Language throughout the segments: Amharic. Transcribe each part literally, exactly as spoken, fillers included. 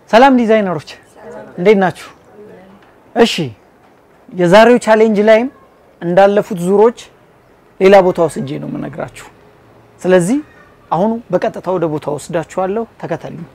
ሰላም ዲዛይነሮች እንዴት ናችሁ? እሺ የዛሬው ቻሌንጅ ላይም እንዳለፉት ዙሮች ሌላ ቦታ ወስጄ ነው የምነግራችሁ። ስለዚህ አሁን በቀጥታ ወደ ቦታው ወስዳችኋለሁ። ተከተሉኝ።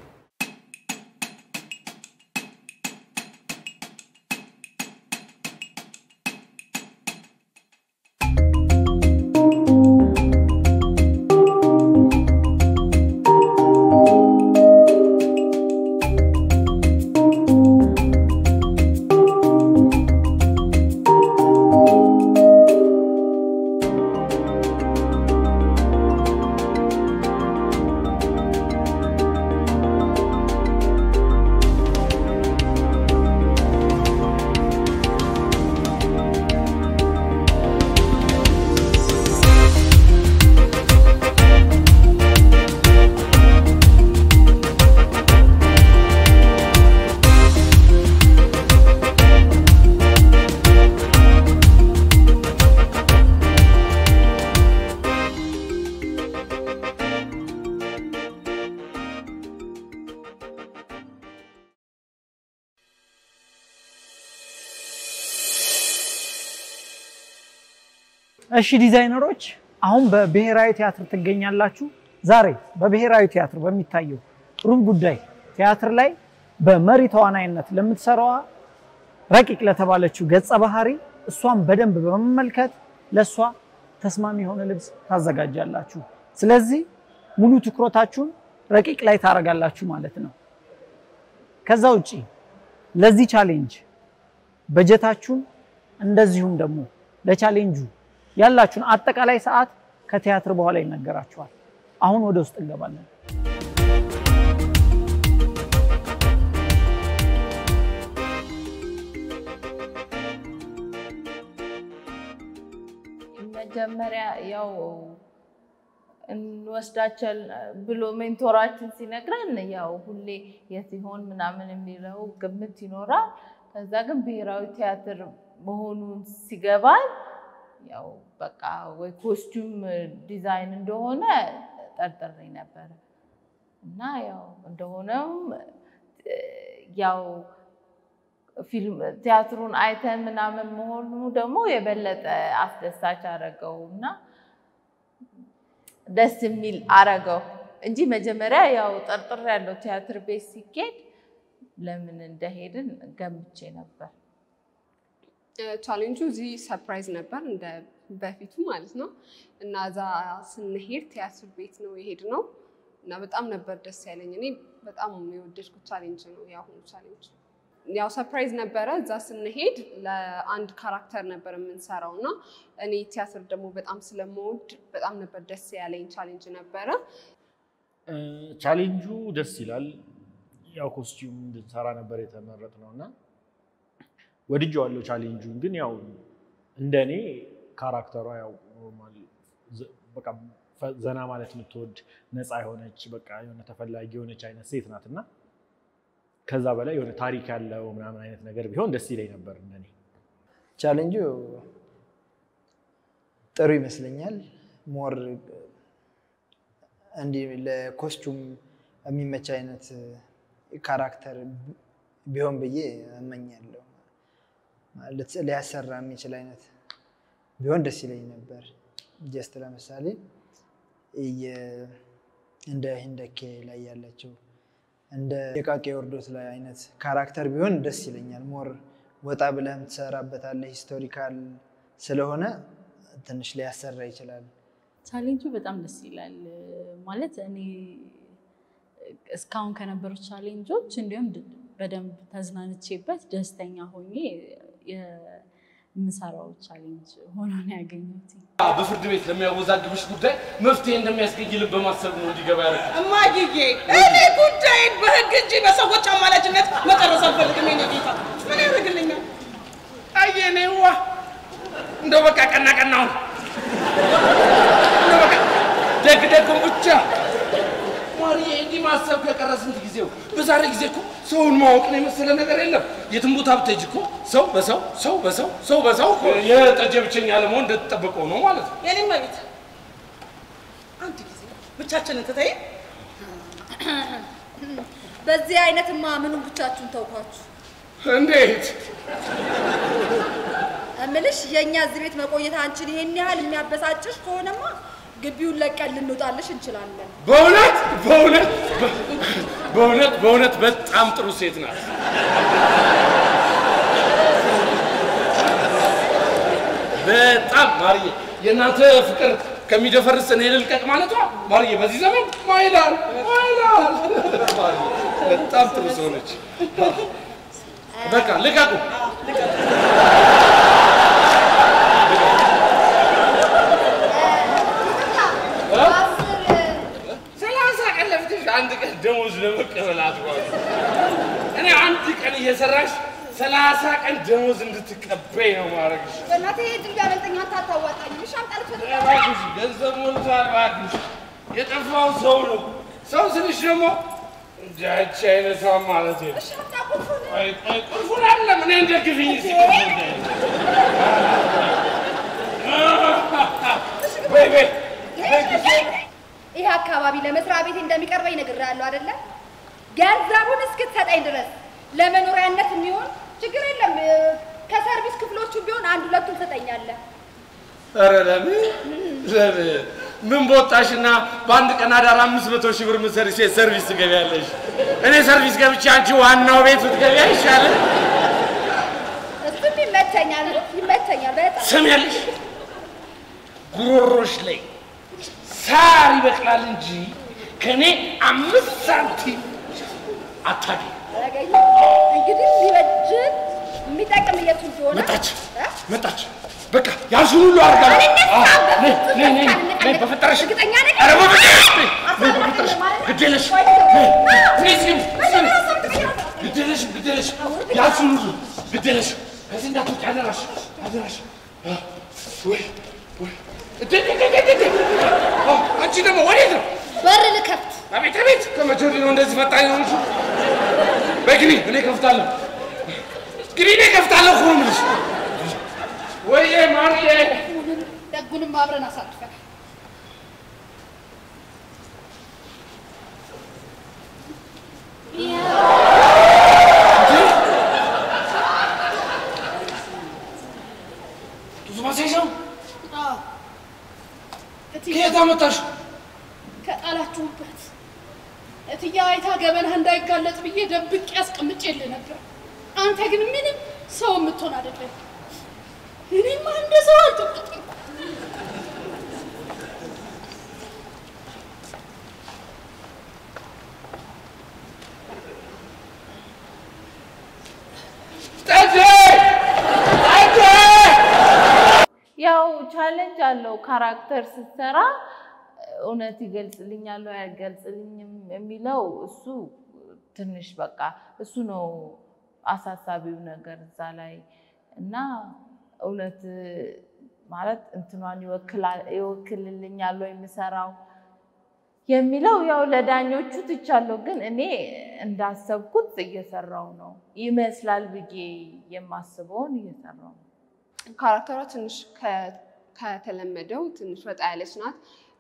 እሺ ዲዛይነሮች አሁን በብሔራዊ ቲያትር ትገኛላችሁ። ዛሬ በብሔራዊ ቲያትር በሚታየው ሩብ ጉዳይ ቲያትር ላይ በመሪ ተዋናይነት ለምትሰራዋ ረቂቅ ለተባለችው ገጸ ባህሪ እሷን በደንብ በመመልከት ለሷ ተስማሚ የሆነ ልብስ ታዘጋጃላችሁ። ስለዚህ ሙሉ ትኩረታችሁን ረቂቅ ላይ ታረጋላችሁ ማለት ነው። ከዛ ውጪ ለዚህ ቻሌንጅ በጀታችሁን እንደዚሁም ደግሞ ለቻሌንጁ ያላችሁን አጠቃላይ ሰዓት ከቲያትር በኋላ ይነገራችኋል። አሁን ወደ ውስጥ እንገባለን። መጀመሪያ ያው እንወስዳቸው ብሎ ሜንቶራችን ሲነግረን ያው ሁሌ የት ይሆን ምናምን የሚለው ግምት ይኖራል። ከዛ ግን ብሔራዊ ቲያትር መሆኑን ሲገባል ያው በቃ ወይ ኮስቱም ዲዛይን እንደሆነ ጠርጥሬ ነበር እና ያው እንደሆነም ያው ፊልም ቲያትሩን አይተን ምናምን መሆኑ ደግሞ የበለጠ አስደሳች አረገውና ደስ የሚል አረገው እንጂ መጀመሪያ ያው ጠርጥሬ ያለው ቲያትር ቤት ሲኬድ ለምን እንደሄድን ገምቼ ነበር። ቻሌንጁ እዚ ሰርፕራይዝ ነበር እንደ በፊቱ ማለት ነው እና ዛ ስንሄድ ቲያትር ቤት ነው የሄድነው እና በጣም ነበር ደስ ያለኝ። እኔ በጣም የወደድኩት ቻሌንጅ ነው ያው ቻሌንጅ ያው ሰርፕራይዝ ነበር። ዛ ስንሄድ ለአንድ ካራክተር ነበር የምንሰራውና እኔ ቲያትር ደግሞ በጣም ስለምወድ በጣም ነበር ደስ ያለኝ ቻሌንጅ ነበር። ቻሌንጁ ደስ ይላል። ያው ኮስቲዩም እንድንሰራ ነበር የተመረጥነውና ወድጄዋለሁ ቻሌንጁን። ግን ያው እንደኔ ካራክተሯ ያው ኖርማል በቃ ዘና ማለት የምትወድ ነፃ የሆነች በቃ የሆነ ተፈላጊ የሆነች አይነት ሴት ናትና ከዛ በላይ የሆነ ታሪክ ያለው ምናምን አይነት ነገር ቢሆን ደስ ይለኝ ነበር እንደኔ። ቻሌንጁ ጥሩ ይመስለኛል። ሞር እንዲ ለኮስቱም የሚመች አይነት ካራክተር ቢሆን ብዬ እመኛለሁ። ማለት ሊያሰራ የሚችል አይነት ቢሆን ደስ ይለኝ ነበር። ጀስት ለምሳሌ እንደ ህንደኬ ላይ ያለችው እንደ የቃቄ ወርዶት ላይ አይነት ካራክተር ቢሆን ደስ ይለኛል። ሞር ወጣ ብለህም ትሰራበታለህ። ሂስቶሪካል ስለሆነ ትንሽ ሊያሰራ ይችላል። ቻሌንጁ በጣም ደስ ይላል። ማለት እኔ እስካሁን ከነበሩ ቻሌንጆች እንዲሁም በደንብ ተዝናንቼበት ደስተኛ ሆኜ የምሰራው ቻሌንጅ ሆኖ ነው ያገኘሁት። በፍርድ ቤት ለሚያወዛግብሽ ጉዳይ መፍትሄ እንደሚያስገኝልን በማሰብ ነው እንዲገባ ያደረኩት። እማዬ እኔ ጉዳይን በህግ እንጂ በሰዎች አማላጅነት መጨረስ አልፈልግም። እኔ ጌታ ምን ያደርግልኛል? አየኔዋ እንደው በቃ ቀና ቀናው እንደው በቃ ደግ ደግም ብቻ ማርዬ እንዲህ ማሰብ ከቀረ ስንት ጊዜው። በዛሬ ጊዜ እኮ ሰውን ማወቅ ነው የመሰለ ነገር የለም። የትም ቦታ ብትሄጂ እኮ ሰው በሰው ሰው በሰው ሰው በሰው እኮ የጠጀ ብቸኛ ለመሆን እንደተጠበቀው ነው ማለት ነው። የኔ ማለት አንድ ጊዜ ብቻችንን ተተይ በዚህ አይነትማ ምኑን ብቻችሁን ተውኳችሁ እንዴት እምልሽ የኛ እዚህ ቤት መቆየት አንቺን ይሄን ያህል የሚያበሳጭሽ ከሆነማ ግቢውን ለቀን ልንወጣልሽ እንችላለን በእውነት በእውነት በእውነት በእውነት በጣም ጥሩ ሴት ናት በጣም ማርዬ የእናንተ ፍቅር ከሚደፈርስ እኔ ልልቀቅ ማለት ነው ማርዬ በዚህ ዘመን ማይላል ማይላል በጣም ጥሩ ሰው ነች በቃ ልቀቁ ሰላሳ ቀን ለፍተሽ አንድ ቀን ደሞዝ ለመቀበል አትጓዙ እኔ አንድ ቀን እየሰራሽ ሰላሳ ቀን ደሞዝ እንድትቀበይ ነው ማረግሽ በእናቴ ድል ያለልተኛ ታታዋጣኝ ሻምጣልሽ እባክሽ ገንዘብ ሞልቷል እባክሽ የጠፋው ሰው ነው ሰው ስልሽ ደግሞ እንዳች አይነቷ ማለት ነው እሺ ታቁፉን አይ አይ ቁልፉን አለ ምን እንደግፍኝ እስኪ ወይ ወይ ይሄ አካባቢ ለመስሪያ ቤት እንደሚቀርበኝ ነግሬያለሁ አይደለ ገንዘቡን እስክትሰጠኝ ድረስ ለመኖሪያነት የሚሆን ችግር የለም ከሰርቪስ ክፍሎቹ ቢሆን አንድ ሁለቱን ትሰጠኛለህ ኧረ ለምን ለምን ምን ቦታሽና በአንድ ቀን አዳር አምስት መቶ ሺህ ብር ምሰሪ ሴት ሰርቪስ ትገቢያለሽ እኔ ሰርቪስ ገብቼ አንቺ ዋናው ቤት ብትገቢ አይሻልም እሱም ይመቸኛል ይመቸኛል በጣም ሰሚያለሽ ጉሮሮሽ ላይ ሳር ይበቅላል እንጂ ከኔ አምስት ሳንቲም አታገኝ እንግዲህ ሊበጅን የሚጠቅም የቱ እንደሆነ መጣች መጣች በቃ ያልሽውን ሁሉ አድርጋለሁ ነይ ነይ ነይ በፈጠረሽ እርግጠኛ ነኝ ኧረ በፈጠረሽ ነይ በፈጠረሽ ግዴለሽ ነይ ስም ስም ግዴለሽ ግዴለሽ ያልሽውን ሁሉ ግዴለሽ ከዚህ እንዳትወጪ አደራሽ አደራሽ ወይ ወይ አንቺ ደግሞ ወዴት ነው በር ልከፍት አቤት አቤት ከመቼ ወዲህ ነው እንደዚህ ፈጣኝ ሆንሽ በግቢ እኔ ከፍታለሁ ግቢ እኔ ከፍታለሁ እኮ ነው የምልሽ ወይዬ ማርዬ ደጉንም አብረን አሳልፈን ጡት ማስያዣው ከየት አመጣሽ ከጣላችሁበት እትዬ አይታ ገበናህ እንዳይጋለጥ ብዬ ደብቄ አስቀምጬልህ ነበር አንተ ግን ምንም ሰው የምትሆን አይደለም እኔማ እንደ ሰው አልጠብቅም ያው ቻሌንጅ አለው ካራክተር ስትሰራ እውነት ይገልጽልኛል ወይ አይገልጽልኝም የሚለው እሱ ትንሽ በቃ እሱ ነው አሳሳቢው ነገር እዛ ላይ እና እውነት ማለት እንትኗን ይወክላል ይወክልልኛል ወይ የምሰራው የሚለው ያው ለዳኞቹ ትቻለሁ ግን እኔ እንዳሰብኩት እየሰራው ነው ይመስላል ብዬ የማስበውን እየሰራው ነው ካራክተሯ ትንሽ ከተለመደው ትንሽ ወጣ ያለች ናት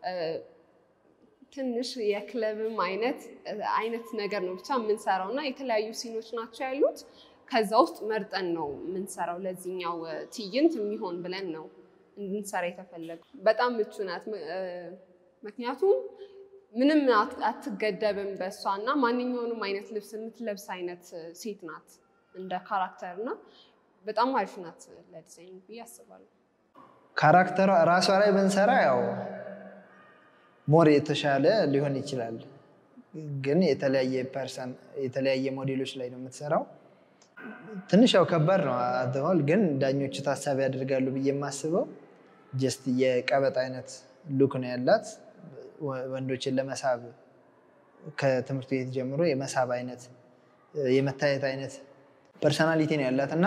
ትንሽ የክለብም አይነት አይነት ነገር ነው ብቻ የምንሰራውና የተለያዩ ሲኖች ናቸው ያሉት ከዛ ውስጥ መርጠን ነው የምንሰራው ለዚህኛው ትዕይንት የሚሆን ብለን ነው እንድንሰራ የተፈለገው በጣም ምቹ ናት ምክንያቱም ምንም አትገደብም በሷና ማንኛውንም አይነት ልብስ የምትለብስ አይነት ሴት ናት እንደ ካራክተርና በጣም አሪፍ ናት ለዲዛይን ብዬ አስባለሁ ካራክተሯ ራሷ ላይ ብንሰራ ያው ሞር የተሻለ ሊሆን ይችላል ግን የተለያየ ፐርሰን የተለያየ ሞዴሎች ላይ ነው የምትሰራው ትንሽ ያው ከባድ ነው አደዋል ግን ዳኞቹ ታሳቢ ያደርጋሉ ብዬ የማስበው ጀስት የቀበጥ አይነት ሉክ ነው ያላት ወንዶችን ለመሳብ ከትምህርት ቤት ጀምሮ የመሳብ አይነት የመታየት አይነት ፐርሰናሊቲ ነው ያላትና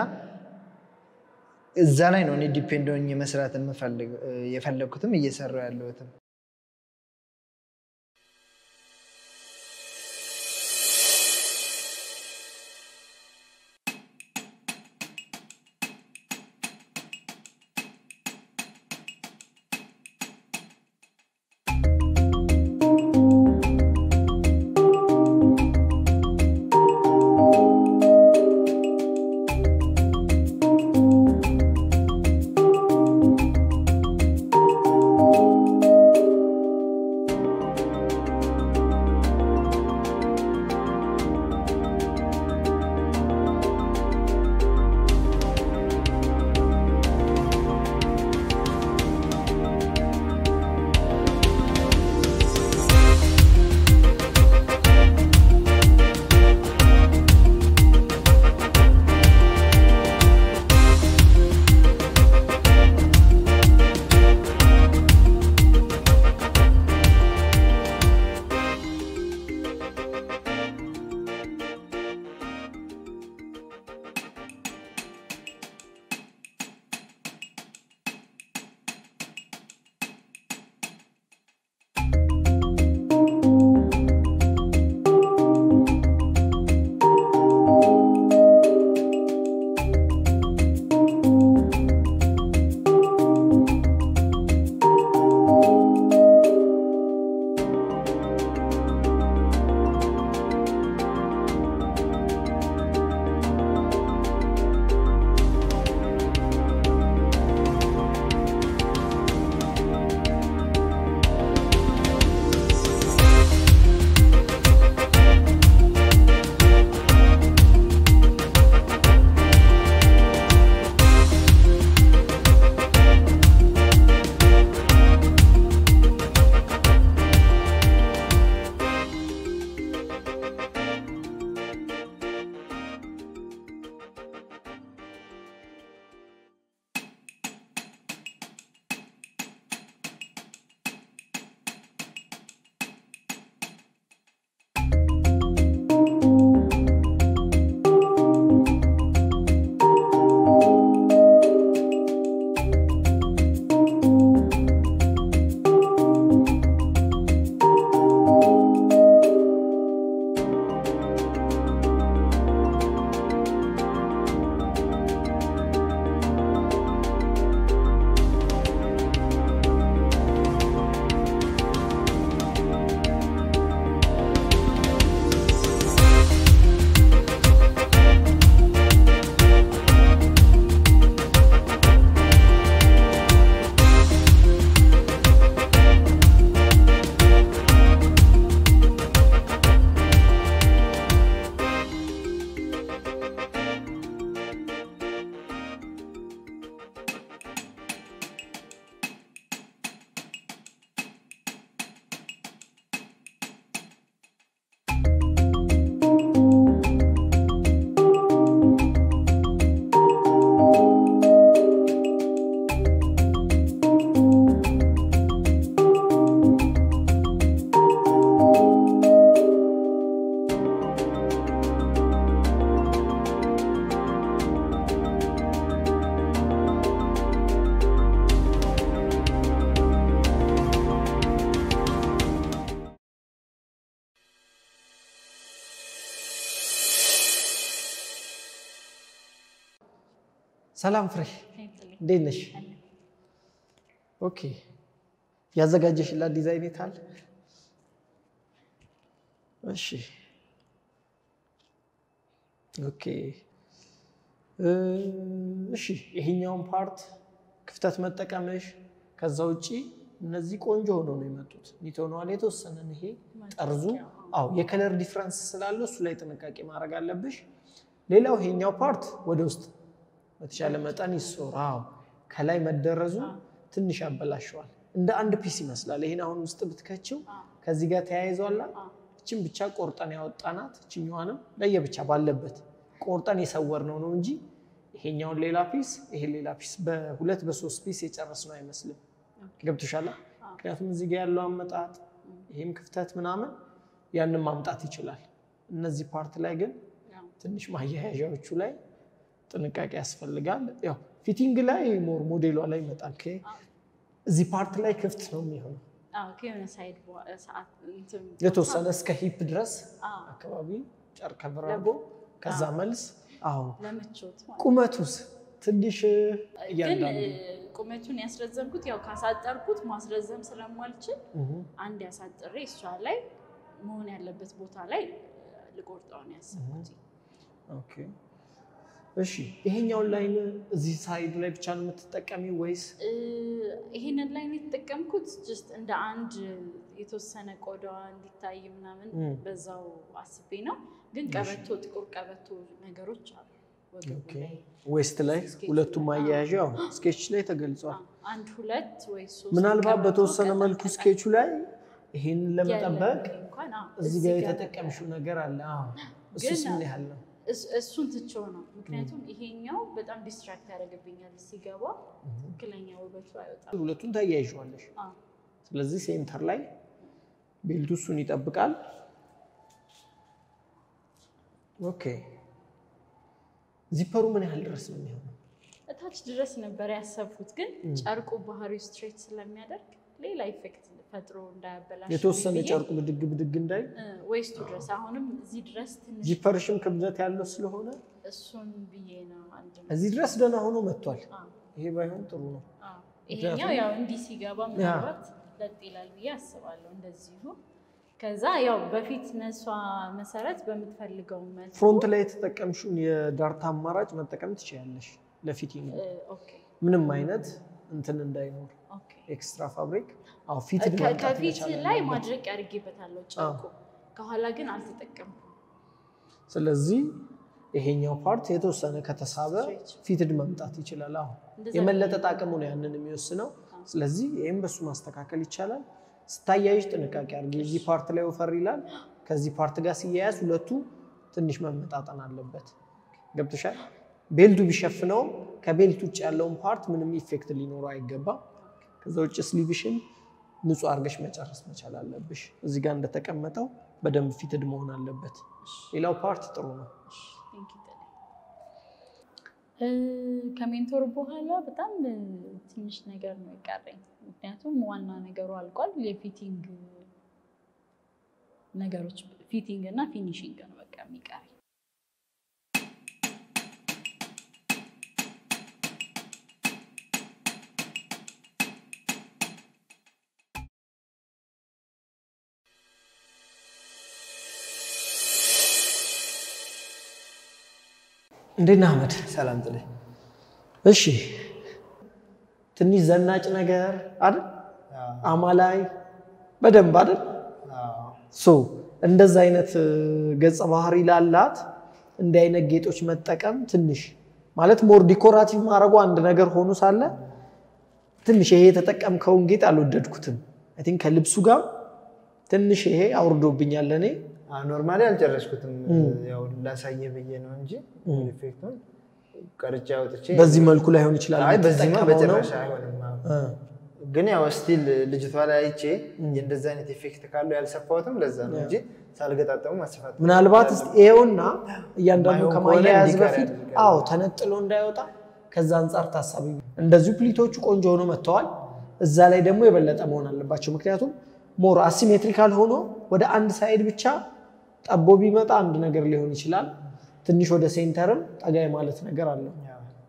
እዛ ላይ ነው እኔ ዲፔንድ ሆኜ መስራት የፈለኩትም እየሰራው ያለሁትም ሰላም ፍሬ እንዴት ነሽ? ኦኬ ያዘጋጀሽላት ዲዛይን የታል? እሺ ኦኬ እሺ ይሄኛውን ፓርት ክፍተት መጠቀምሽ ከዛ ውጪ እነዚህ ቆንጆ ሆነው ነው የመጡት ኒቶናል የተወሰነ ይሄ ጠርዙ አው የከለር ዲፈረንስ ስላለ እሱ ላይ ጥንቃቄ ማድረግ አለብሽ ሌላው ይሄኛው ፓርት ወደ ውስጥ በተሻለ መጠን ይሶራው ከላይ መደረዙ ትንሽ ያበላሽዋል እንደ አንድ ፒስ ይመስላል ይሄን አሁን ውስጥ ብትከቺው ከዚህ ጋር ተያይዟል እቺን ብቻ ቆርጠን ያወጣናት እቺኛዋንም ለየብቻ ባለበት ቆርጠን የሰወርነው ነው እንጂ ይሄኛውን ሌላ ፒስ ይሄ ሌላ ፒስ በሁለት በሶስት ፒስ የጨረስነው አይመስልም ገብቶሻል ምክንያቱም እዚህ ጋር ያለው አመጣጥ ይሄም ክፍተት ምናምን ያንን ማምጣት ይችላል እነዚህ ፓርት ላይ ግን ትንሽ ማያያዣዎቹ ላይ ጥንቃቄ ያስፈልጋል ያው ፊቲንግ ላይ ሞር ሞዴሏ ላይ ይመጣል ከ እዚህ ፓርት ላይ ክፍት ነው የሚሆነው አዎ ከሆነ ሳይድ ሰዓት እንትን የተወሰነ እስከ ሂፕ ድረስ አካባቢ ጨርቅ ከብራጎ ከዛ መልስ አዎ ለምቾት ማለት ቁመቱስ ትንሽ ያንዳንዱ ቁመቱን ያስረዘምኩት ያው ካሳጠርኩት ማስረዘም ስለማልችል አንድ ያሳጥሬ እሷ ላይ መሆን ያለበት ቦታ ላይ ልቆርጣው ነው ያሰብኩት ኦኬ እሺ ይሄኛው ላይን እዚህ ሳይድ ላይ ብቻ ነው የምትጠቀሚው ወይስ ይሄንን ላይን የተጠቀምኩት just እንደ አንድ የተወሰነ ቆዳዋ እንዲታይ ምናምን በዛው አስቤ ነው ግን ቀበቶ ጥቁር ቀበቶ ነገሮች አሉ ኦኬ ዌስት ላይ ሁለቱም አያያዣው ስኬች ላይ ተገልጿል አንድ ሁለት ወይ ሶስት ምናልባት በተወሰነ መልኩ ስኬቹ ላይ ይሄን ለመጠበቅ እዚህ ጋር የተጠቀምሽው ነገር አለ አዎ እሱስ ምን ያህል ነው እሱን ትቼው ነው ምክንያቱም ይሄኛው በጣም ዲስትራክት ያደርግብኛል ሲገባ ትክክለኛ ውበቱ አይወጣም ሁለቱን ታያይዟለሽ አዎ ስለዚህ ሴንተር ላይ ቤልቱ እሱን ይጠብቃል ኦኬ ዚፐሩ ምን ያህል ድረስ ነው የሚሆነው እታች ድረስ ነበር ያሰብኩት ግን ጨርቁ ባህሪው ስትሬት ስለሚያደርግ ሌላ ኢፌክት ፈጥሮ እንዳያበላሽ የተወሰነ ጨርቁ ብድግ ብድግ እንዳይ ዌስቱ ድረስ አሁንም እዚህ ድረስ ትንሽ ዚፐርሽም ክብደት ያለው ስለሆነ እሱን ብዬ ነው አንድ እዚህ ድረስ ደና ሆኖ መጥቷል ይሄ ባይሆን ጥሩ ነው አዎ ይሄኛው ያው እንዲ ሲገባ ምናልባት ለጥ ይላል ብዬ አስባለሁ እንደዚሁ ከዛ ያው በፊት ነሷ መሰረት በመትፈልገው መልኩ ፍሮንት ላይ የተጠቀምሽውን የዳርታ አማራጭ መጠቀም ትችያለሽ ለፊቲንግ ኦኬ ምንም አይነት እንትን እንዳይኖር ኦኬ ኤክስትራ ፋብሪክ አው ፊት ከፊት ላይ ማድረቅ ያርግበታለሁ ጨርቁ ከኋላ ግን አልተጠቀምኩም ስለዚህ ይሄኛው ፓርት የተወሰነ ከተሳበ ፊትድ መምጣት ይችላል አው የመለጠጥ አቅሙ ነው ያንን የሚወስነው ስለዚህ ይሄን በሱ ማስተካከል ይቻላል ስታያይሽ ጥንቃቄ አድርጊ እዚህ ፓርት ላይ ወፈር ይላል ከዚህ ፓርት ጋር ሲያያዝ ሁለቱ ትንሽ መመጣጠን አለበት ገብተሻል ቤልቱ ቢሸፍነው ከቤልቱ ውጭ ያለውን ፓርት ምንም ኢፌክት ሊኖረው አይገባም ከዛ ውጭ ስሊቭሽን ንጹህ አርገሽ መጨረስ መቻል አለብሽ እዚህ ጋር እንደተቀመጠው በደንብ ፊትድ መሆን አለበት ሌላው ፓርት ጥሩ ነው ከሜንቶር በኋላ በጣም ትንሽ ነገር ነው የቀረኝ ምክንያቱም ዋና ነገሩ አልቋል የፊቲንግ ነገሮች ፊቲንግ እና ፊኒሺንግ ነው በቃ የሚቀረኝ እንዴና አህመድ ሰላም ጥለ እሺ ትንሽ ዘናጭ ነገር አይደል አማላይ በደንብ አይደል አዎ ሶ እንደዛ አይነት ገጽ ባህሪ ላላት እንደ አይነት ጌጦች መጠቀም ትንሽ ማለት ሞር ዲኮራቲቭ ማድረጉ አንድ ነገር ሆኖ ሳለ ትንሽ ይሄ የተጠቀምከውን ጌጥ አልወደድኩትም አይ ቲንክ ከልብሱ ጋር ትንሽ ይሄ አውርዶብኛል ለኔ ኖርማሊ አልጨረስኩትም ያው ላሳየ በየ ነው እንጂ ኢፌክቱን ቀርጫ ወጥቼ በዚህ መልኩ ላይ ሆነ ይችላል አይ በዚህ ነው በጨረሻ አይሆንም ግን ያው ስቲል ልጅቷ ላይ አይቼ እንደዛ አይነት ኢፌክት ካለው ያልሰፋውትም ለዛ ነው እንጂ ሳልገጣጠሙ ማስፋት ምናልባት ይሄውና እያንዳንዱ ከማያያዝ በፊት አዎ ተነጥሎ እንዳይወጣ ከዛ አንፃር ታሳቢ እንደዚህ ፕሊቶቹ ቆንጆ ሆኖ መጥተዋል እዛ ላይ ደግሞ የበለጠ መሆን አለባቸው ምክንያቱም ሞር አሲሜትሪካል ሆኖ ወደ አንድ ሳይድ ብቻ ጠቦ ቢመጣ አንድ ነገር ሊሆን ይችላል ትንሽ ወደ ሴንተርም ጠጋይ ማለት ነገር አለው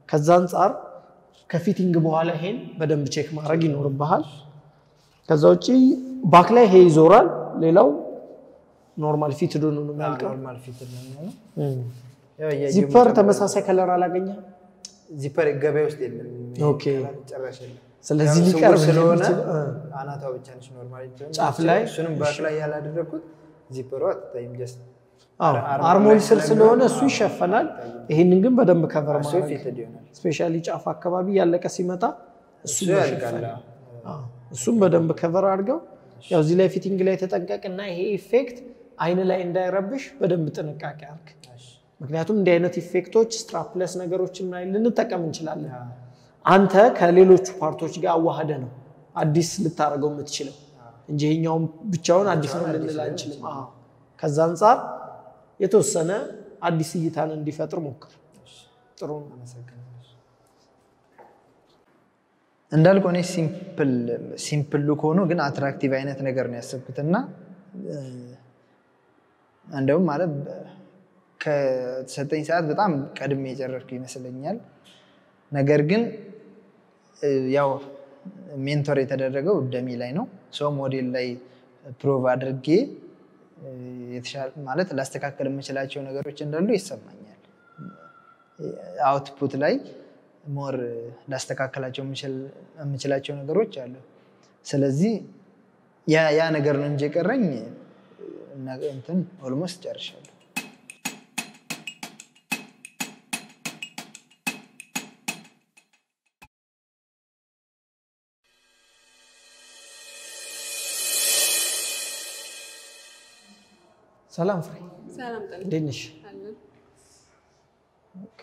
ከዛ አንፃር ከፊቲንግ በኋላ ይሄን በደንብ ቼክ ማድረግ ይኖርብሃል ከዛ ውጪ ባክ ላይ ይሄ ይዞራል ሌላው ኖርማል ፊት ዶ ነው የሚያልቀው ኖርማል ፊት ነው ነው ዚፐር ተመሳሳይ ከለር አላገኘ ዚፐር ገበያ ውስጥ የለም ኦኬ ጨራሽ የለም ስለዚህ ሊቀርብ ስለሆነ አናታው ብቻ ነች ኖርማል ጫፍ ላይ እሱንም ባክ ላይ ያላደረኩት ዚፐሩ አትታይም ጀስት አርሞል ስር ስለሆነ እሱ ይሸፈናል ይሄንን ግን በደንብ ከቨር ማድረግ ፊት ይሆናል ስፔሻሊ ጫፍ አካባቢ ያለቀ ሲመጣ እሱ ያልቃል አዎ እሱም በደንብ ከቨር አድርገው ያው እዚህ ላይ ፊቲንግ ላይ ተጠንቀቅና ይሄ ኢፌክት አይን ላይ እንዳይረብሽ በደንብ ጥንቃቄ አድርግ ምክንያቱም እንዲህ አይነት ኢፌክቶች ስትራፕለስ ነገሮችን ላይ ልንጠቀም እንችላለን አንተ ከሌሎቹ ፓርቶች ጋር አዋሃደ ነው አዲስ ልታረገው የምትችለው እንጂ ይሄኛው ብቻውን አዲስ ነው ልንል አንችልም አዎ ከዛ አንፃር የተወሰነ አዲስ እይታን እንዲፈጥር ሞክር ጥሩ ነው እንዳልኩ እኔ ሲምፕል ሲምፕል ሉክ ሆኖ ግን አትራክቲቭ አይነት ነገር ነው ያሰብኩትና እንደውም ማለት ከሰጠኝ ሰዓት በጣም ቀድሜ የጨረርኩ ይመስለኛል ነገር ግን ያው ሜንቶር የተደረገው ደሚ ላይ ነው ሶ ሞዴል ላይ ፕሮቭ አድርጌ የተሻለ ማለት ላስተካከል የምችላቸው ነገሮች እንዳሉ ይሰማኛል አውትፑት ላይ ሞር ላስተካከላቸው የምችላቸው ነገሮች አሉ ስለዚህ ያ ያ ነገር ነው እንጂ ቀረኝ እንትን ኦልሞስት ጨርሻለሁ ሰላም ፍሬ ሰላም ጠን እንዴት አለ ኦኬ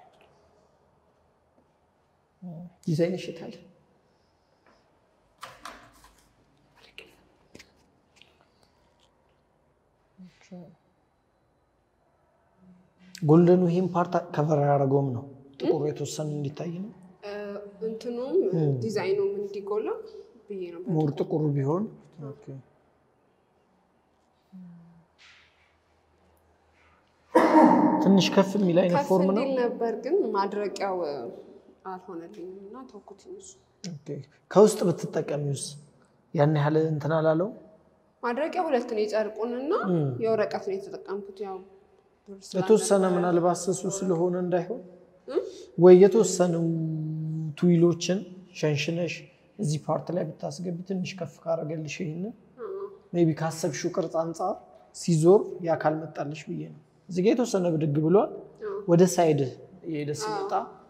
ዲዛይን ይሽታል ጎልደኑ ይሄን ፓርት ከቨር ያደረገውም ነው ጥቁሩ የተወሰነ እንዲታይ ነው እንትኑም ዲዛይኑም እንዲጎላ ብዬ ነው ሞር ጥቁሩ ቢሆን ኦኬ ትንሽ ከፍ የሚል አይነት ፎርም ነው ነበር ግን ማድረቂያው አልሆነልኝምና ተውኩትኝ እሱ ኦኬ ከውስጥ በተጠቀሚውስ ያን ያህል እንትን አላለው ማድረቂያ ሁለት ነው የጨርቁንና የወረቀት ነው የተጠቀምኩት ያው የተወሰነ ምናልባት ስሱ ስለሆነ እንዳይሆን ወይ የተወሰኑ ቱይሎችን ሸንሽነሽ እዚህ ፓርት ላይ ብታስገቢ ትንሽ ከፍ ካረገልሽ ይሄን ሜቢ ካሰብሽው ቅርጽ አንፃር ሲዞር ያ ካልመጣልሽ ብዬ ነው እዚህ ጋር የተወሰነ ብድግ ብሏል ወደ ሳይድ የሄደ ሲመጣ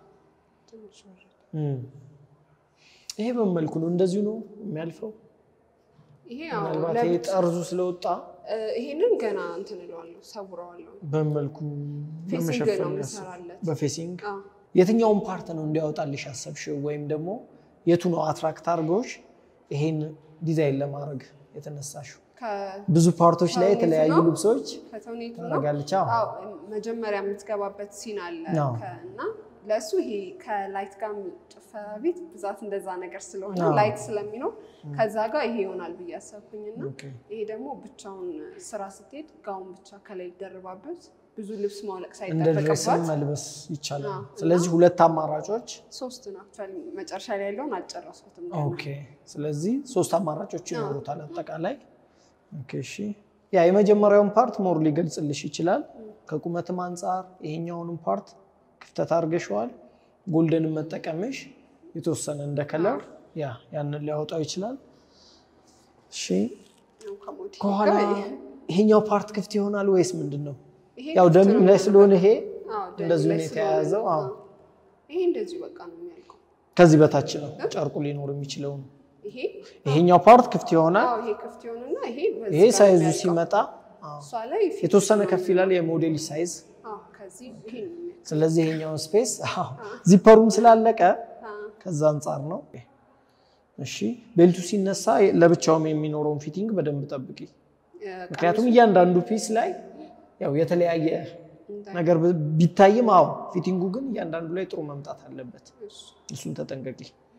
ይሄ በመልኩ ነው እንደዚሁ ነው የሚያልፈው ይሄ ማለት ይሄ ጠርዙ ስለወጣ ይሄንን ገና እንትን እለዋለሁ ሰውራዋለሁ በመልኩ በመሸፈን በፌሲንግ የትኛውን ፓርት ነው እንዲያወጣልሽ አሰብሽው ወይም ደግሞ የቱ ነው አትራክት አድርጎሽ ይሄን ዲዛይን ለማድረግ የተነሳሽው ብዙ ፓርቶች ላይ የተለያዩ ልብሶች ከተውኔቱ ታረጋለች አዎ መጀመሪያ የምትገባበት ሲን አለ እና ለሱ ይሄ ከላይት ጋር ጭፈራ ቤት ብዛት እንደዛ ነገር ስለሆነ ላይት ስለሚኖር ከዛ ጋር ይሄ ይሆናል ብዬ አሰብኩኝና ይሄ ደግሞ ብቻውን ስራ ስትሄድ ጋውን ብቻ ከላይ ይደርባበት ብዙ ልብስ ማውለቅ ሳይጠበቅባት መልበስ ይቻላል ስለዚህ ሁለት አማራጮች ሶስት ነው አክቹአሊ መጨረሻ ላይ ያለውን አልጨረስኩትም ኦኬ ስለዚህ ሶስት አማራጮች ይኖሩታል አጠቃላይ ኦኬ እሺ ያ የመጀመሪያውን ፓርት ሞር ሊገልጽልሽ ይችላል ከቁመትም አንፃር ይሄኛውንም ፓርት ክፍተት አርገሽዋል ጎልደን መጠቀምሽ የተወሰነ እንደ ከለር ያ ያንን ሊያወጣው ይችላል እሺ ከኋላ ይሄኛው ፓርት ክፍት ይሆናል ወይስ ምንድነው ያው ደም ላይ ስለሆነ ይሄ እንደዚህ ነው የተያያዘው አዎ ይሄ እንደዚህ በቃ ነው የሚያልቀው ከዚህ በታች ነው ጨርቁ ሊኖር የሚችለው ይሄ ይሄኛው ፓርት ክፍት ይሆናል አዎ ይሄ ክፍት ይሆንና ይሄ ይሄ ሳይዙ ሲመጣ አዎ እሷ ላይ የተወሰነ ከፍ ይላል የሞዴል ሳይዝ አዎ ከዚህ ይሄ ስለዚህ ይሄኛው ስፔስ አዎ ዚፐሩም ስላለቀ ከዛ አንፃር ነው እሺ ቤልቱ ሲነሳ ለብቻውም የሚኖረውን ፊቲንግ በደንብ ጠብቂ ምክንያቱም እያንዳንዱ ፒስ ላይ ያው የተለያየ ነገር ቢታይም አዎ ፊቲንጉ ግን እያንዳንዱ ላይ ጥሩ መምጣት አለበት እሱን ተጠንቀቂ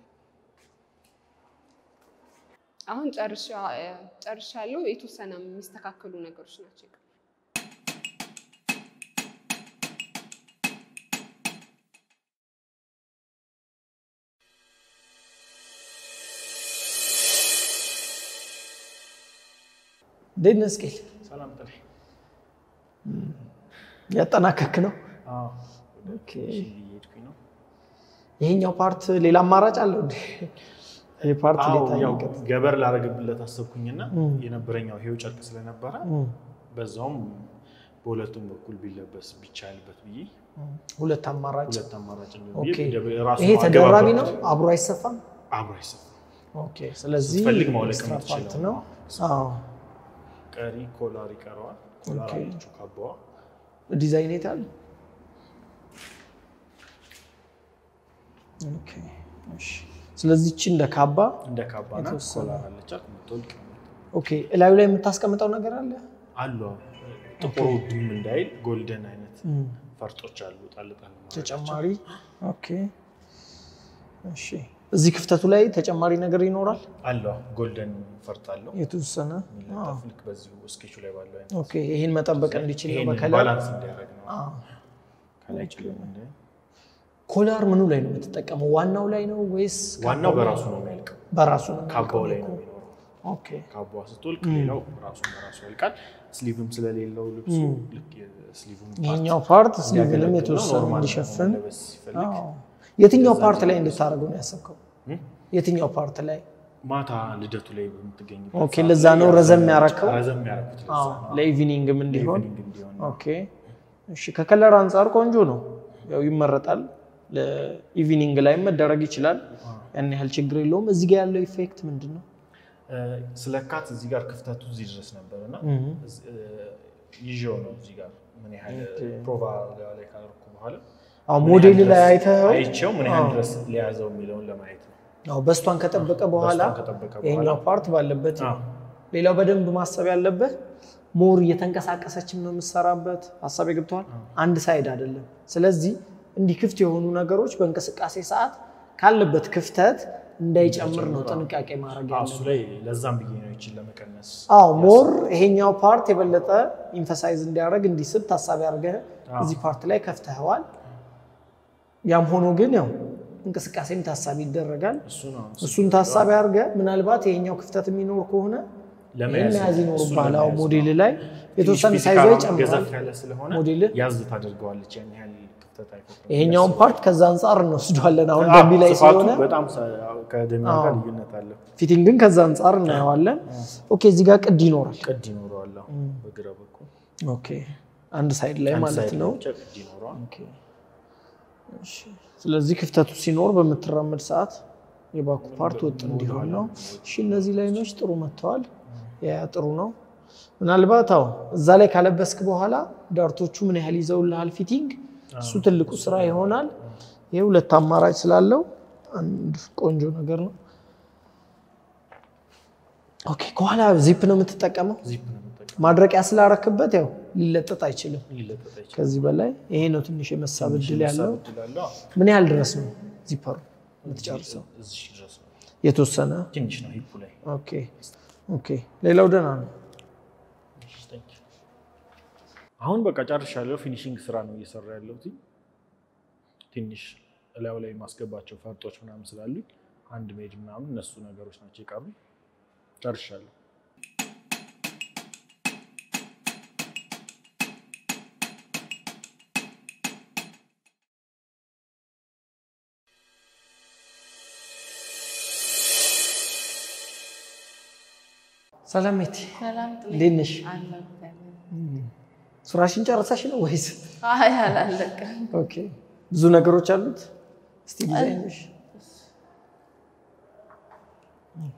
አሁን ጨርሻ ጨርሻለሁ የተወሰነ የሚስተካከሉ ነገሮች ናቸው ደነስከል ሰላም ጠለይ ያጠናከክ ነው አዎ ኦኬ ይሄድኩኝ ነው ይሄኛው ፓርት ሌላ አማራጭ አለው እንዴ ይሄ ፓርት ያው ገበር ላረግብለት አሰብኩኝና የነበረኛው ይሄው ጨርቅ ስለነበረ በዛውም በሁለቱም በኩል ቢለበስ ቢቻልበት ብዬ ሁለት አማራጭ ሁለት አማራጭ ነው ኦኬ ይሄ ተደራቢ ነው አብሮ አይሰፋም አብሮ አይሰፋም ኦኬ ስለዚህ ፈልግ ማውለቅ ነው አዎ ቀሪ ኮላር ይቀርዋል ኮላር አለች ካባዋ ዲዛይን ይታል ኦኬ እሺ ስለዚህ እቺ እንደ ካባ እንደ ካባና ኮላር አለች አጥምቶልቅ ኦኬ እላዩ ላይ የምታስቀምጠው ነገር አለ አሉ ጥቁሩ ድም እንዳይል ጎልደን አይነት ፈርጦች አሉ ጣልጣል ተጨማሪ ኦኬ እሺ እዚህ ክፍተቱ ላይ ተጨማሪ ነገር ይኖራል አለ ጎልደን ፈርጥ አለው የተወሰነ አፍልክ በዚሁ ስኬቹ ላይ ባለው አይነት ኦኬ ይሄን መጠበቅ እንዲችል ነው በከለር ባላንስ እንዲያደርግ ነው አዎ ከላይ ጭልም እንደ ኮላር ምኑ ላይ ነው የምትጠቀመው ዋናው ላይ ነው ወይስ ዋናው በራሱ ነው የሚያልቀው በራሱ ነው ካባው ላይ ነው የሚኖረው ኦኬ ካባው ስትወልቅ ሌላው ራሱ በራሱ ያልቃል ስሊቭም ስለሌለው ልብሱ ልክ የስሊቭም ፓርት የኛው ፓርት ስሊቭንም የተወሰነ እንዲሸፍን አዎ የትኛው ፓርት ላይ እንድታረገው ነው ያሰብከው የትኛው ፓርት ላይ ማታ ልደቱ ላይ በምትገኝ ኦኬ ለዛ ነው ረዘም ያረከው ረዘም ያረኩት አዎ ለኢቪኒንግም እንዲሆን ኦኬ እሺ ከከለር አንፃር ቆንጆ ነው ያው ይመረጣል ለኢቪኒንግ ላይ መደረግ ይችላል ያን ያህል ችግር የለውም እዚህ ጋር ያለው ኢፌክት ምንድነው ስለካት እዚህ ጋር ክፍተቱ እዚህ ድረስ ነበርና ይዤው ነው እዚህ ጋር ምን ያህል ፕሮቫ ላይ ካርኩ በኋላ አው ሞዴል ላይ አይተው አይቼው ምን ያህል ድረስ ሊያዘው የሚለውን ለማየት ነው አው በስቷን ከጠበቀ በኋላ ይሄኛው ፓርት ባለበት ሌላው በደንብ ማሰብ ያለበት ሞር እየተንቀሳቀሰችም ነው የምሰራበት ሐሳብ ይገብቷል አንድ ሳይድ አይደለም ስለዚህ እንዲህ ክፍት የሆኑ ነገሮች በእንቅስቃሴ ሰዓት ካለበት ክፍተት እንዳይጨምር ነው ጥንቃቄ ማድረግ ያለው እሱ ላይ ለዛም ብዬ ነው ይችላል ለመቀነስ አው ሞር ይሄኛው ፓርት የበለጠ ኢንፈሳይዝ እንዲያደርግ እንዲስብ ታሳቢ አድርገህ እዚህ ፓርት ላይ ከፍተህዋል ያም ሆኖ ግን ያው እንቅስቃሴም ታሳቢ ይደረጋል እሱ ነው እሱን ታሳቢ አድርገህ ምናልባት ይሄኛው ክፍተት የሚኖር ከሆነ ለማያዝ ይኖር ባላው ሞዴል ላይ የተወሰነ ሳይዝ ይጨምራል ሞዴል ያዝ ታደርገዋለች ያን ያህል ክፍተት አይፈጥርም ይሄኛው ፓርት ከዛ አንፃር ነው ወስዷለን አሁን ደሚ ላይ ስለሆነ በጣም ከደሚ ጋር ልዩነት አለው ፊቲንግን ከዛ አንፃር እናየዋለን ኦኬ እዚህ ጋር ቅድ ይኖራል ቅድ ይኖራል በግራ በኩል ኦኬ አንድ ሳይድ ላይ ማለት ነው ቅድ ይኖራል ኦኬ እሺ ስለዚህ ክፍተቱ ሲኖር በመትራመድ ሰዓት የባኩ ፓርት ወጥ እንዲሆን ነው እሺ እነዚህ ላይኖች ጥሩ መተዋል ያ ጥሩ ነው ምናልባት አው እዛ ላይ ካለበስክ በኋላ ዳርቶቹ ምን ያህል ይዘውልሃል ፊቲንግ እሱ ትልቁ ስራ ይሆናል ይሄ ሁለት አማራጭ ስላለው አንድ ቆንጆ ነገር ነው ኦኬ ከኋላ ዚፕ ነው የምትጠቀመው ዚፕ ነው የምትጠቀመው ማድረቂያ ስላረክበት ያው ሊለጠጥ አይችልም ሊለጠጥ አይችልም ከዚህ በላይ ይሄ ነው ትንሽ የመሳብ እድል ያለው ምን ያህል ድረስ ነው ዚፐሩ የምትጨርሰው እዚህ ድረስ ነው የተወሰነ ትንሽ ነው ሂፑ ላይ ኦኬ ኦኬ ሌላው ደህና ነው አሁን በቃ ጨርሻለሁ ፊኒሺንግ ስራ ነው እየሰራ ያለሁት ትንሽ እላው ላይ ማስገባቸው ፈርጦች ምናምን ስላሉ አንድ ሜጅ ምናምን እነሱ ነገሮች ናቸው የቀሩ ጨርሻለሁ ሰላምቲ ሰላም ለነሽ አለበት ስራሽን ጨርሰሽ ነው ወይስ አይ አላለቀም ኦኬ ብዙ ነገሮች አሉት እስቲ ዲዛይንሽ ኦኬ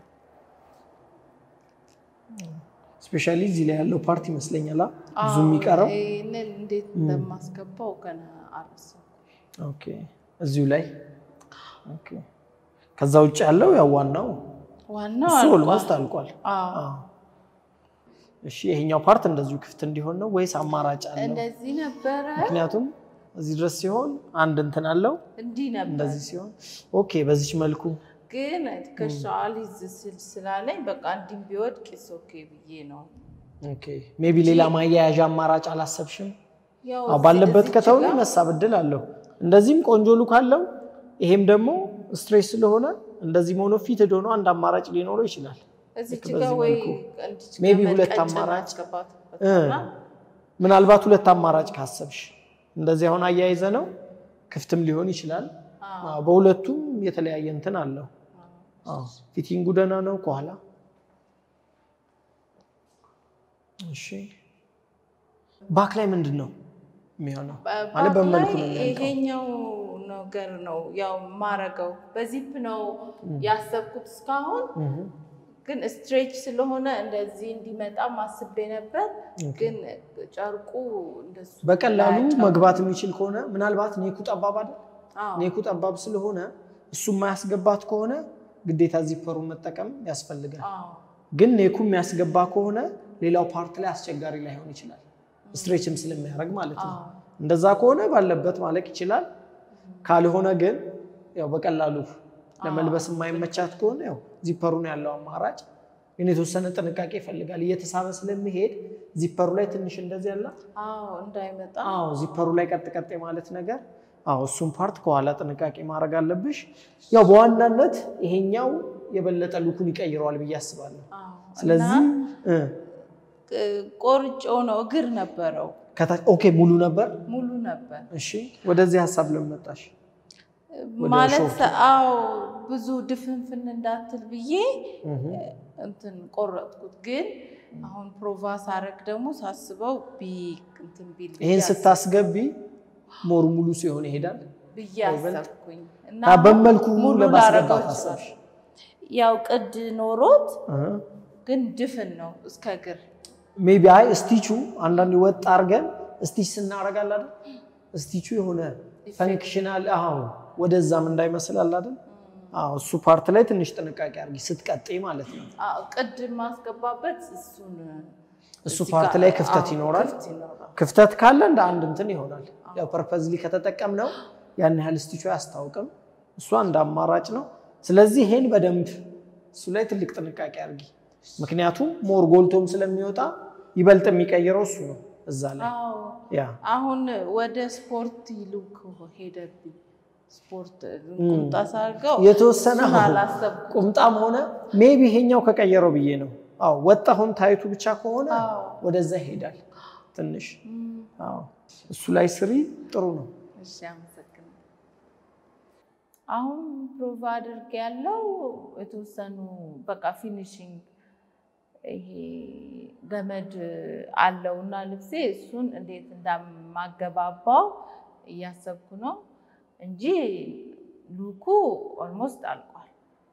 ስፔሻሊ እዚህ ላይ ያለው ፓርቲ ይመስለኛል ብዙ የሚቀረው እኔን እንዴት እንደማስገባው ገና አልሰው ኦኬ እዚሁ ላይ ኦኬ ከዛ ውጭ ያለው ያው ዋናው ዋናው ኦልሞስት አልቋል አዎ እሺ ይሄኛው ፓርት እንደዚሁ ክፍት እንዲሆን ነው ወይስ አማራጭ አለው እንደዚህ ነበር ምክንያቱም እዚህ ድረስ ሲሆን አንድ እንትን አለው እንዲ ነበር እንደዚህ ሲሆን ኦኬ በዚህ መልኩ ግን ከሻል ይዝስል ስላለኝ በቃ እንዲም ቢወድቅ ኦኬ ብዬ ነው ኦኬ ሜቢ ሌላ ማያያዣ አማራጭ አላሰብሽም ያው ባለበት ከተውነ መሳብ እድል አለው እንደዚህም ቆንጆ ሉክ አለው ይሄም ደግሞ ስትሬስ ስለሆነ እንደዚህ ሞኖ ፊት ሆኖ አንድ አማራጭ ሊኖረው ይችላል እዚህ ጋር ወይ ሜቢ ሁለት አማራጭ ምናልባት ሁለት አማራጭ ካሰብሽ እንደዚህ አሁን አያይዘ ነው ክፍትም ሊሆን ይችላል አዎ በሁለቱም የተለያየ እንትን አለው አዎ ፊቲንጉ ደና ነው ከኋላ እሺ ባክ ላይ ምንድነው የሚሆነው ማለት በመልኩ ነው ይሄኛው ነገር ነው ያው ማረጋው በዚፕ ነው ያሰብኩት እስካሁን ግን ስትሬች ስለሆነ እንደዚህ እንዲመጣ ማስቤ ነበር ግን ጨርቁ እንደሱ በቀላሉ መግባት የሚችል ከሆነ ምናልባት ኔኩ ጠባብ አይደል ኔኩ ጠባብ ስለሆነ እሱ ማያስገባት ከሆነ ግዴታ ዚፐሩ መጠቀም ያስፈልጋል ግን ኔኩ የሚያስገባ ከሆነ ሌላው ፓርት ላይ አስቸጋሪ ላይሆን ይችላል ስትሬችም ስለሚያደርግ ማለት ነው እንደዛ ከሆነ ባለበት ማለቅ ይችላል ካልሆነ ግን ያው በቀላሉ ለመልበስ የማይመቻት ከሆነ ያው ዚፐሩን ያለው አማራጭ ግን የተወሰነ ጥንቃቄ ይፈልጋል እየተሳበ ስለሚሄድ ዚፐሩ ላይ ትንሽ እንደዚህ ያለ አዎ እንዳይመጣ አዎ ዚፐሩ ላይ ቀጥ ቀጥ ማለት ነገር አዎ እሱን ፓርት ከኋላ ጥንቃቄ ማድረግ አለብሽ ያው በዋናነት ይሄኛው የበለጠ ሉኩን ይቀይረዋል ብዬ አስባለሁ ስለዚህ ቆርጮ ነው እግር ነበረው ኦኬ ሙሉ ነበር ሙሉ ነበር እሺ ወደዚህ ሐሳብ ለመጣሽ ማለት አው ብዙ ድፍንፍን እንዳትል ብዬ እንትን ቆረጥኩት ግን አሁን ፕሮቫስ አረግ ደግሞ ሳስበው ቢ እንትን ቢል ይሄን ስታስገቢ ሞር ሙሉ ሲሆን ይሄዳል ብዬ አሰብኩኝ እና በመልኩ ለማስገባት አሰብሽ ያው ቅድ ኖሮት ግን ድፍን ነው እስከ ግር ሜቢ አይ ስቲቹ አንዳንድ ወጥ አርገን ስቲች ስናረጋል አይደል ስቲቹ የሆነ ፈንክሽናል አዎ ወደዛም እንዳይመስል አይደል አዎ እሱ ፓርት ላይ ትንሽ ጥንቃቄ አርጊ ስትቀጥይ ማለት ነው አዎ ቅድ ማስገባበት እሱን እሱ ፓርት ላይ ክፍተት ይኖራል ክፍተት ካለ እንደ አንድ እንትን ይሆናል ያው ፐርፐዝሊ ከተጠቀምነው ያን ያህል ስቲቹ ያስታውቅም እሱ አንድ አማራጭ ነው ስለዚህ ይሄን በደንብ እሱ ላይ ትልቅ ጥንቃቄ አርጊ ምክንያቱም ሞር ጎልቶም ስለሚወጣ ይበልጥ የሚቀየረው እሱ ነው እዛ ላይ አዎ ያ አሁን ወደ ስፖርት ሉክ ሄደብኝ ስፖርት ቁምጣ ሳርጋው የተወሰነ ቁምጣም ሆነ ሜቢ ይሄኛው ከቀየረው ብዬ ነው አዎ ወጣሁን ታይቱ ብቻ ከሆነ ወደዛ ይሄዳል ትንሽ አዎ እሱ ላይ ስሪ ጥሩ ነው እሺ አመሰግናለሁ አሁን ፕሮቫ አድርጌ ያለው የተወሰኑ በቃ ፊኒሺንግ ይሄ ገመድ አለውና ልብሴ እሱን እንዴት እንደማገባባው እያሰብኩ ነው እንጂ ሉኩ ኦልሞስት አልቋል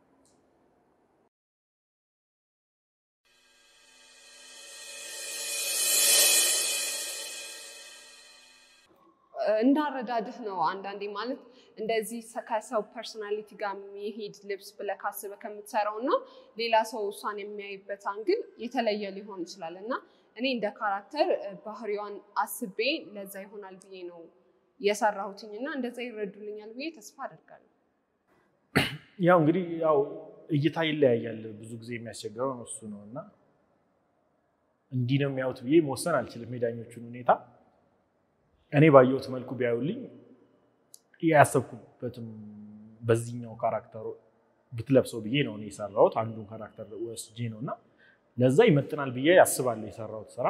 እንዳረዳድህ ነው አንዳንዴ ማለት እንደዚህ ከሰው ፐርሰናሊቲ ጋር የሚሄድ ልብስ ብለካስበ ከምትሰራውና ሌላ ሰው እሷን የሚያይበት አንግል የተለየ ሊሆን ይችላል እና እኔ እንደ ካራክተር ባህሪዋን አስቤ ለዛ ይሆናል ብዬ ነው የሰራሁትኝና እንደዛ ይረዱልኛል ብዬ ተስፋ አደርጋለሁ ያው እንግዲህ ያው እይታ ይለያያል ብዙ ጊዜ የሚያስቸግረው ነው እሱ ነውና እንዲህ ነው የሚያዩት ብዬ መወሰን አልችልም ሄዳኞቹን ሁኔታ እኔ ባየሁት መልኩ ቢያዩልኝ ያሰብኩበትም በዚህኛው ካራክተር ብትለብሰው ብዬ ነው እኔ የሰራሁት አንዱን ካራክተር ወስጄ ነውና ለዛ ይመጥናል ብዬ ያስባለሁ የሰራሁት ስራ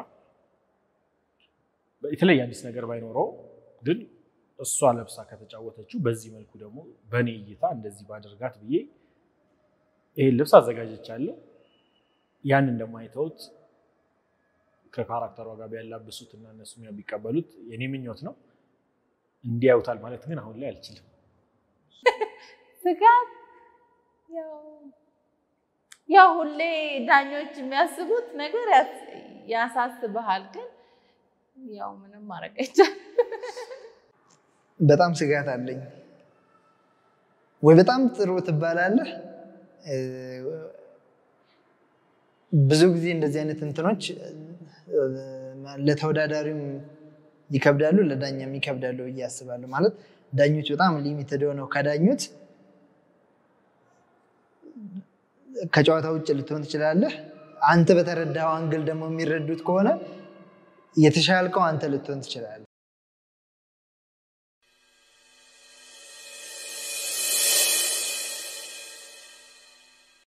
የተለየ አዲስ ነገር ባይኖረው ግን እሷ ለብሳ ከተጫወተችው በዚህ መልኩ ደግሞ በኔ እይታ እንደዚህ ባደርጋት ብዬ ይሄ ልብስ አዘጋጅቻለሁ ያን እንደማይተውት ከካራክተሯ ጋር ቢያላብሱትና እነሱ ቢቀበሉት የኔ ምኞት ነው እንዲያውታል ማለት ግን አሁን ላይ አልችልም ስጋት ያው ያው ሁሌ ዳኞች የሚያስቡት ነገር ያሳስብሃል ግን ያው ምንም ማድረግ አይቻልም በጣም ስጋት አለኝ ወይ በጣም ጥሩ ትባላለህ ብዙ ጊዜ እንደዚህ አይነት እንትኖች ለተወዳዳሪም ይከብዳሉ ለዳኛም ይከብዳሉ እያስባሉ ማለት ዳኞች በጣም ሊሚትድ ሆነው ከዳኙት ከጨዋታ ውጭ ልትሆን ትችላለህ አንተ በተረዳው አንግል ደግሞ የሚረዱት ከሆነ የተሻልከው አንተ ልትሆን ትችላለህ